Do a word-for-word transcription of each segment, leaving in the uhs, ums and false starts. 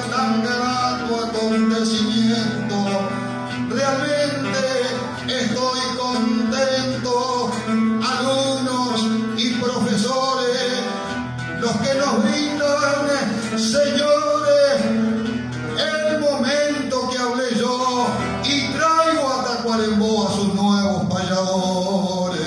tan grato acontecimiento. Realmente estoy contento, alumnos y profesores, los que nos brindan, señores, el momento que hablé yo, y traigo a Tacuarembó a sus nuevos payadores.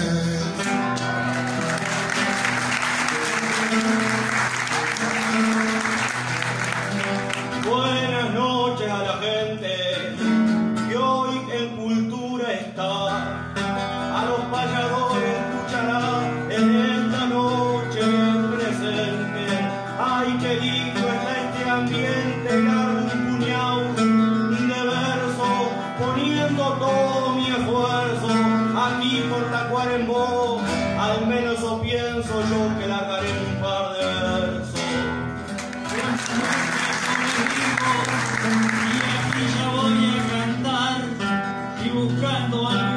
Buenas noches a la gente que hoy en cultura está. A los payadores escuchará en esta noche presente. Ay, qué lindo está este ambiente, largo un puñado de verso, poniendo todo mi esfuerzo aquí por Tacuarembó. Al menos eso pienso yo, que largaré un par de versos. Y aquí ya voy a cantar y buscando algo